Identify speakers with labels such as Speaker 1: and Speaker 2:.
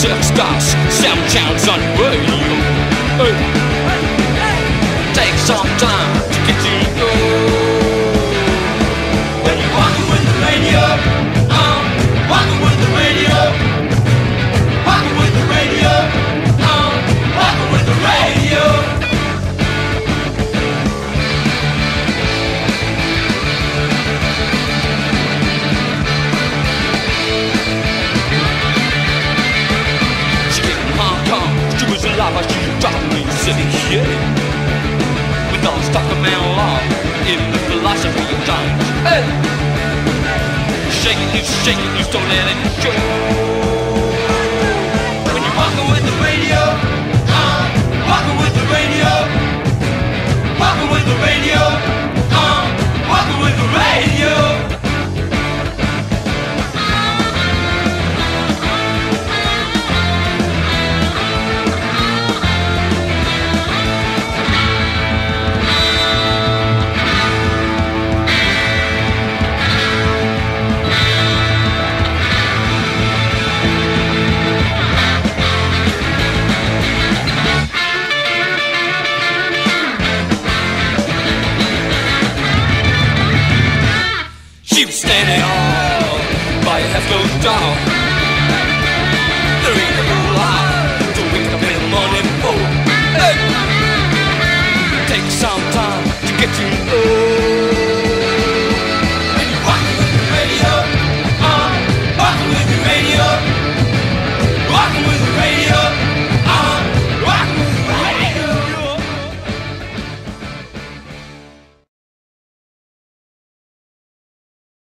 Speaker 1: Six stars, seven channels on the radio. Hey. Take some time to get to know. When you're walking with the radio, walking with the radio, walking with the radio, walking with the radio. She came from Hong Kong, she was alive while she was dropping in the city, yeah. With all the stock of man law, in the philosophy of times, hey. Shake it loose, don't let it go.